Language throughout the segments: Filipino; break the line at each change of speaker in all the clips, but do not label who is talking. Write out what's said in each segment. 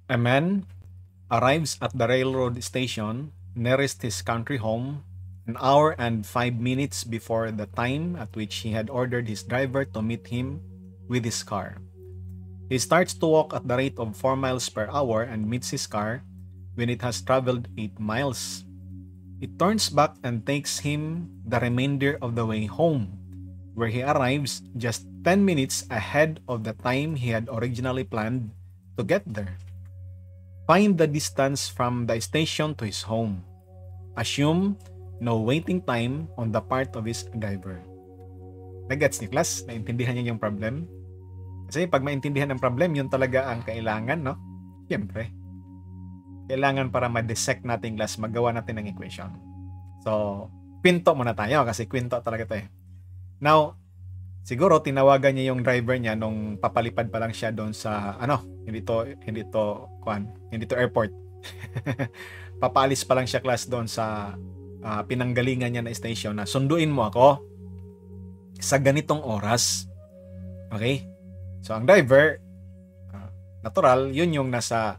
A man arrives at the railroad station nearest his country home an hour and 5 minutes before the time at which he had ordered his driver to meet him with his car. He starts to walk at the rate of 4 miles per hour and meets his car when it has traveled 8 miles. It turns back and takes him the remainder of the way home, where he arrives just 10 minutes ahead of the time he had originally planned to get there. Find the distance from the station to his home. Assume no waiting time on the part of his driver. Nagets ni class? Naintindihan niya yung problem? Kasi pag maintindihan ng problem, yun talaga ang kailangan, no? Siyempre. Kailangan para ma-dissect natin class, magawa natin ng equation. So, kwento muna tayo kasi kwento talaga ito eh. Now, siguro tinawagan niya yung driver niya nung papalipad pa lang siya doon sa hindi to airport. Papalis pa lang siya class doon sa pinanggalingan niya na station na sunduin mo ako sa ganitong oras. Okay? So ang driver natural, yun yung nasa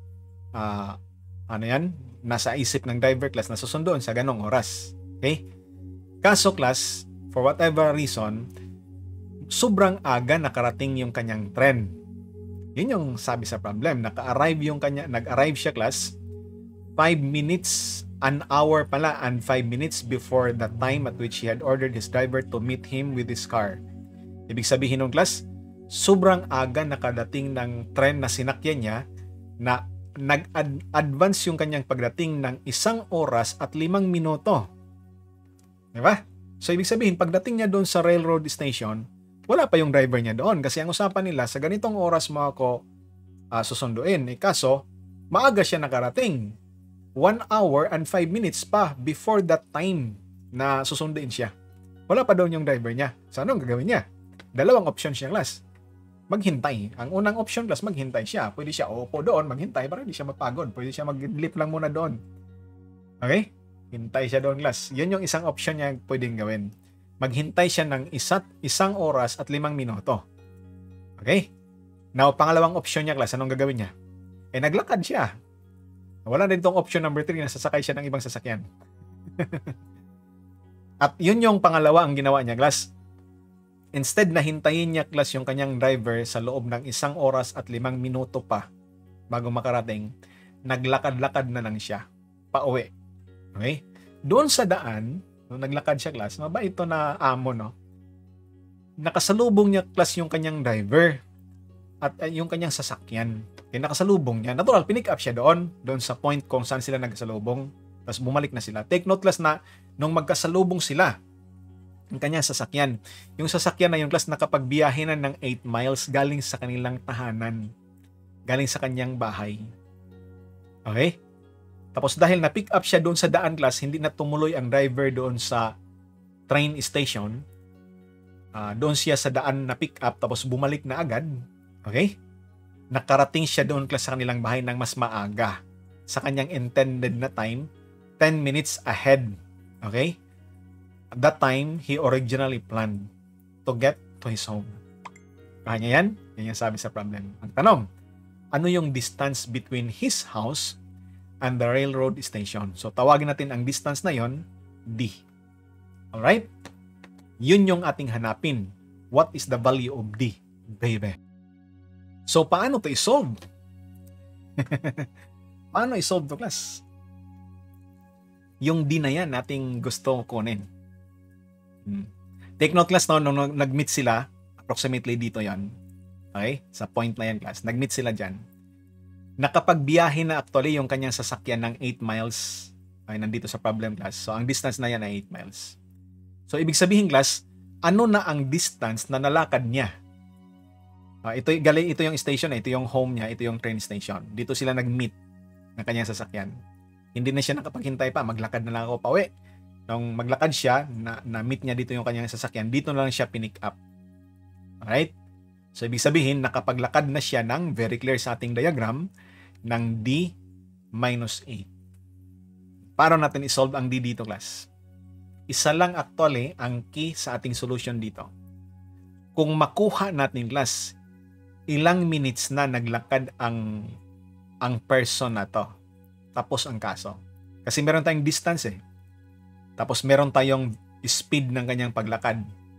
nasa isip ng driver class na susunduin sa ganong oras. Okay? Kaso class, for whatever reason, sobrang aga nakarating yung kanyang tren. Yun yung sabi sa problem. Nag-arrive siya class 5 minutes, an hour pala, and 5 minutes before the time at which he had ordered his driver to meet him with his car. Ibig sabihin ng class, sobrang aga nakadating ng tren na sinakyan niya na nag-advance yung kanyang pagdating ng 1 oras at 5 minuto. Diba? So ibig sabihin, pagdating niya doon sa railroad station, wala pa yung driver niya doon kasi ang usapan nila sa ganitong oras mo ako susunduin. Kaso, maaga siya nakarating. 1 hour and 5 minutes pa before that time na susunduin siya. Wala pa doon yung driver niya. So anong gagawin niya? Dalawang option siya class. Maghintay. Ang unang option class, maghintay siya. Pwede siya upo doon, maghintay para hindi siya mapagod. Pwede siya mag-leap lang muna doon. Okay? Hintay siya doon class. Yun yung isang option niya pwedeng gawin. Maghintay siya ng 1 oras at 5 minuto. Okay? Now, pangalawang option niya, class, anong gagawin niya? Naglakad siya. Wala na ditong option number 3 na sasakay siya ng ibang sasakyan. At yun yung pangalawa ang ginawa niya, class. Instead na hintayin niya, class, yung kanyang driver sa loob ng 1 oras at 5 minuto pa bago makarating, naglakad-lakad na lang siya pauwi. Okay? Doon sa daan, nung naglakad siya, class, mabait ito na amo, no? Nakasalubong niya, class, yung kanyang driver at yung kanyang sasakyan. Kaya nakasalubong niya. Natural, pinick up siya doon sa point kung saan sila nagkasalubong. Tapos bumalik na sila. Take note, class, na nung magkasalubong sila, yung kanyang sasakyan. Yung sasakyan na yung class nakapagbiyahe na ng 8 miles galing sa kanilang tahanan. Galing sa kanyang bahay. Okay? Tapos dahil na-pick up siya doon sa daan, class, hindi na tumuloy ang driver doon sa train station. Doon siya sa daan na-pick up tapos bumalik na agad. Okay? Nakarating siya doon, class, sa kanilang bahay ng mas maaga. Sa kanyang intended na time, 10 minutes ahead. Okay? At that time, he originally planned to get to his home. Kaya niya yan? Yan yung sabi sa problem. Ang tanong, ano yung distance between his house and the railroad station? So, tawagin natin ang distance na yon, D. Alright? Yun yung ating hanapin. What is the value of D, baby? So, paano to isolve? Paano isolve to, class? Yung D na yan, nating gusto kunin. Take note, class, no, nung nag-meet sila, approximately dito yan. Okay? Sa point na yan, class. Nag-meet sila dyan. Nakapagbiyahe na actually yung kanyang sasakyan ng 8 miles. Ay, nandito sa problem, class. So, ang distance na yan ay 8 miles. So, ibig sabihin, class, ano na ang distance na nalakad niya? Ito yung station, ito yung home niya, ito yung train station. Dito sila nag-meet ng kanyang sasakyan. Hindi na siya nakapaghintay pa, maglakad na lang ako pauwi. Nung maglakad siya, na-meet niya dito yung kanyang sasakyan, dito na lang siya pinick up. Alright? So, ibig sabihin, nakapaglakad na siya ng, very clear sa ating diagram, ng D minus 8. Paano natin isolve ang D dito, class? Isa lang actually ang key sa ating solution dito. Kung makuha natin, class, ilang minutes na naglakad ang ang person na to. Tapos ang kaso. Kasi meron tayong distance eh. Tapos meron tayong speed ng kanyang paglakad.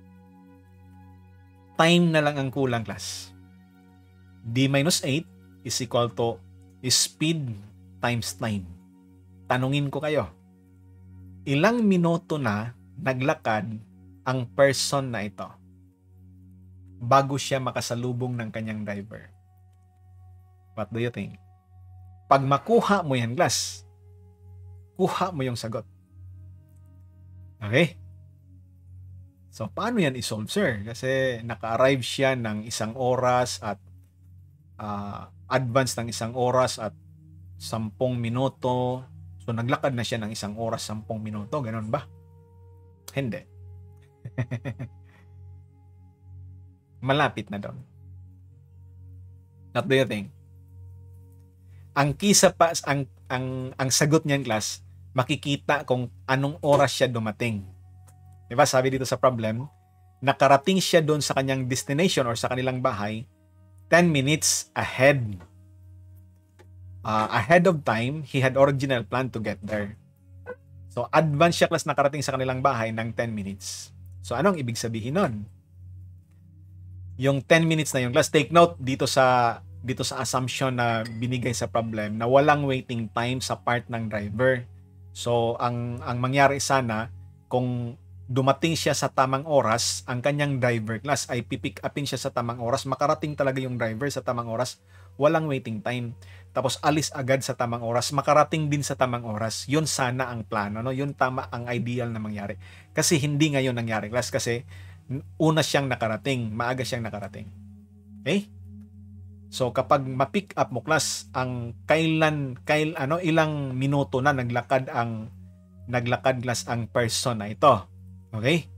Time na lang ang kulang, class. D-8 is equal to speed times time. Tanungin ko kayo, ilang minuto na naglakad ang person na ito bago siya makasalubong ng kanyang driver? What do you think? Pag makuha mo yan, class, kuha mo yung sagot. Okay? So, paano yan isolve, sir? Kasi naka-arrive siya ng 1 oras at advance ng 1 oras at 10 minuto. So, naglakad na siya ng 1 oras, 10 minuto. Ganon ba? Hindi. Malapit na doon. What do you think? Ang kisa pa, ang sagot niyan, class, makikita kung anong oras siya dumating. Diba? Sabi dito sa problem, nakarating siya doon sa kanyang destination or sa kanilang bahay 10 minutes ahead. Ahead of time, he had original plan to get there. So, advance siya, class, nakarating sa kanilang bahay ng 10 minutes. So, anong ibig sabihin nun? Yung 10 minutes na yung, class, take note dito sa assumption na binigay sa problem na walang waiting time sa part ng driver. So, ang mangyari sana, kung dumating siya sa tamang oras, ang kanyang driver, class, ay pipick upin siya sa tamang oras, makarating talaga yung driver sa tamang oras, walang waiting time. Tapos alis agad sa tamang oras, makarating din sa tamang oras. Yun sana ang plano, no? Yun tama ang ideal na mangyari. Kasi hindi ngayon nangyari, class, kasi una siyang nakarating, maaga siyang nakarating. Okay? So kapag ma-pick up mo, class, ang ilang minuto na naglakad class ang person na ito. Okay?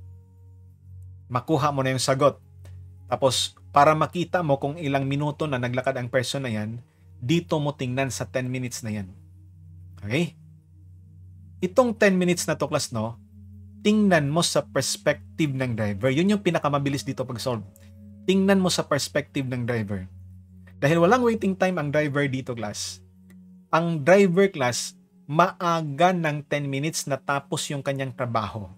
Makuha mo na yung sagot. Tapos para makita mo kung ilang minuto na naglakad ang person na yan, dito mo tingnan sa 10 minutes na yan. Okay? Itong 10 minutes na to, class, no, tingnan mo sa perspective ng driver. Yun yung pinakamabilis dito pag-solve. Tingnan mo sa perspective ng driver. Dahil walang waiting time ang driver dito, class, ang driver, class, maaga ng 10 minutes na tapos yung kanyang trabaho.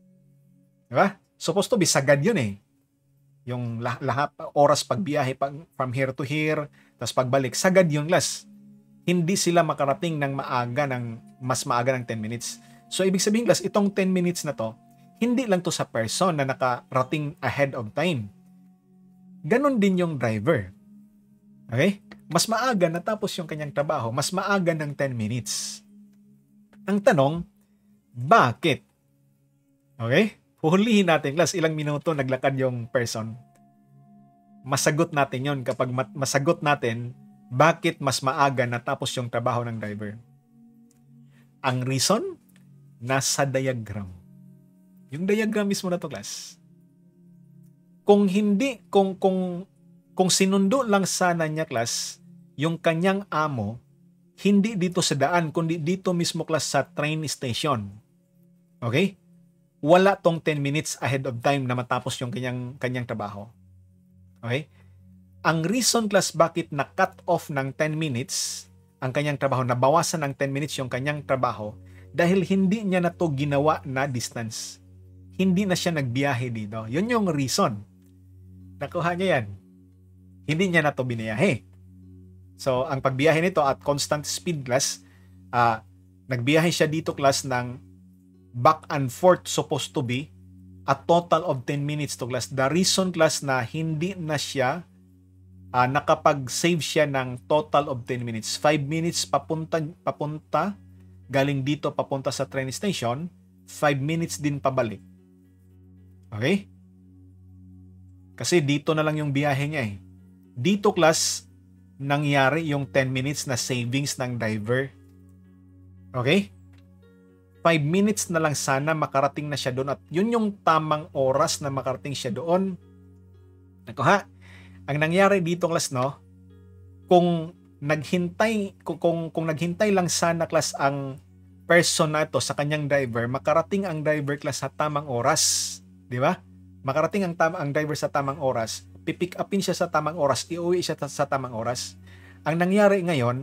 Diba? Supposed to be sagad yun eh. Yung lahat oras pagbiyahe from here to here, tapos pagbalik, sagad yun, class. Hindi sila makarating ng mas maaga ng 10 minutes. So, ibig sabihin, class, itong 10 minutes na to, hindi lang to sa person na nakarating ahead of time. Ganon din yung driver. Okay? Mas maaga natapos yung kanyang trabaho, mas maaga ng 10 minutes. Ang tanong, bakit? Okay? Huhulihin natin, class, ilang minuto naglakad yung person. Masagot natin yon kapag masagot natin bakit mas maaga natapos yung trabaho ng driver. Ang reason, nasa diagram. Yung diagram mismo na to, class. Kung sinundo lang sana niya, class, yung kanyang amo, hindi dito sa daan, kundi dito mismo, class, sa train station. Okay? Wala tong 10 minutes ahead of time na matapos yung kanyang trabaho. Okay? Ang reason, class, bakit na-cut off ng 10 minutes ang kanyang trabaho, nabawasan ng 10 minutes yung kanyang trabaho, dahil hindi niya na to ginawa na distance. Hindi na siya nagbiyahe dito. Yun yung reason. Nakuha niya yan. Hindi niya na to biniyahe. So, ang pagbiyahe nito at constant speed, class, nagbiyahe siya dito, class, ng back and forth supposed to be a total of 10 minutes to, class. The reason, class, na hindi na siya nakapag-save siya ng total of 10 minutes. 5 minutes papunta galing dito papunta sa train station, 5 minutes din pabalik. Okay? Kasi dito na lang yung biyahe niya eh. Dito, class, nangyari yung 10 minutes na savings ng driver. Okay? 5 minutes na lang sana makarating na siya doon at yun yung tamang oras na makarating siya doon. Nakuha? Ang nangyari dito, class, no? Kung naghintay lang sana, class, ang person na ito sa kanyang driver, makarating ang driver, class, sa tamang oras. Di ba? Makarating ang driver sa tamang oras, pipick upin siya sa tamang oras, iuwi siya sa tamang oras. Ang nangyari ngayon,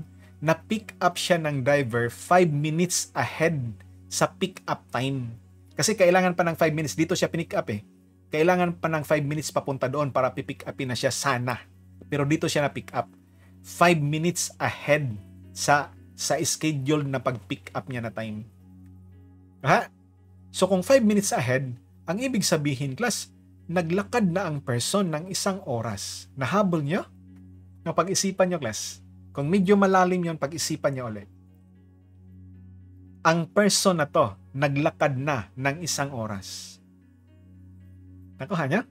na-pick up siya ng driver 5 minutes ahead sa pick up time. Kasi kailangan pa ng 5 minutes. Dito siya pinick up eh. Kailangan pa ng 5 minutes papunta doon para pipick upin na siya sana. Pero dito siya na-pick up 5 minutes ahead sa schedule na pag-pick up niya na time. Ha? So kung 5 minutes ahead, ang ibig sabihin, class, naglakad na ang person ng 1 oras. Nahabol niyo? Pag-isipan niyo, class. Kung medyo malalim yon, pag-isipan niyo ulit. Ang person na to, naglakad na ng 1 oras. Nakuha niya?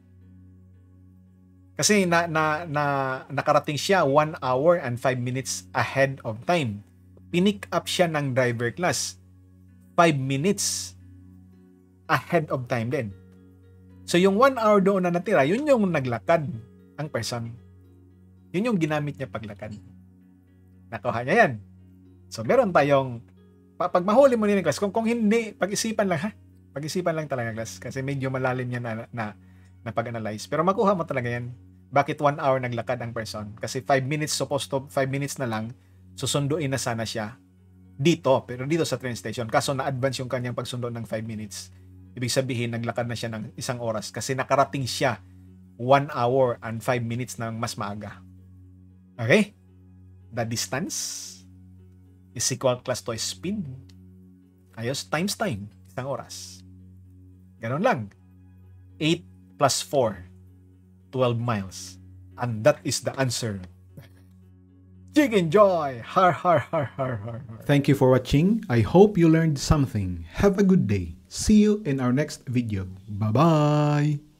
Kasi nakarating siya 1 hour and 5 minutes ahead of time. Pinick up siya ng driver, class 5 minutes ahead of time din. So yung 1 hour doon na natira, yun yung naglakad ang person. Yun yung ginamit niya paglakad. Nakuha niya yan. So meron tayong, pag mahuli mo nila, class, kung hindi, pag-isipan lang ha. Pag-isipan lang talaga, class. Kasi medyo malalim yan na pag-analyze. Pero makuha mo talaga yan. Bakit 1 hour naglakad ang person? Kasi 5 minutes, supposed to 5 minutes na lang, susunduin na sana siya dito. Pero dito sa train station. Kaso na-advance yung kanyang pagsundo ng 5 minutes. Ibig sabihin, naglakad na siya ng 1 oras. Kasi nakarating siya 1 hour and 5 minutes na mas maaga. Okay? The distance is equal, class, to speed. Ayos, times time. 1 oras. Ganon lang. 8 plus 4, 12 miles. And that is the answer. Chicken Joy! Har, har, har, har, har.
Thank you for watching. I hope you learned something. Have a good day. See you in our next video. Bye-bye.